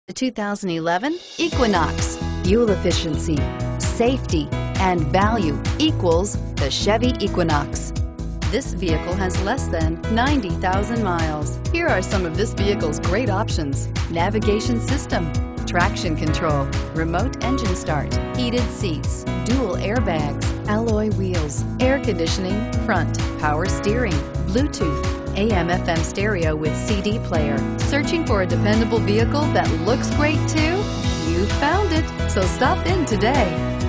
The 2011 Equinox. Fuel efficiency, safety, and value equals the Chevy Equinox. This vehicle has less than 90,000 miles. Here are some of this vehicle's great options: navigation system, traction control, remote engine start, heated seats, dual airbags, alloy wheels, air conditioning, front, power steering, Bluetooth, AM/FM stereo with CD player. Searching for a dependable vehicle that looks great too? You found it, so stop in today.